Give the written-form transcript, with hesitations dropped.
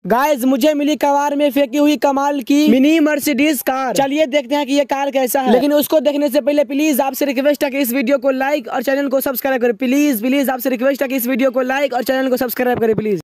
Guys मुझे मिली कबाड़ में फेंकी हुई कमाल की मिनी मर्सिडीज कार। चलिए देखते हैं कि ये कार कैसा है। लेकिन उसको देखने से पहले प्लीज आपसे रिक्वेस्ट है कि इस वीडियो को लाइक और चैनल को सब्सक्राइब करें। प्लीज आपसे रिक्वेस्ट है कि इस वीडियो को लाइक और चैनल को सब्सक्राइब करें प्लीज।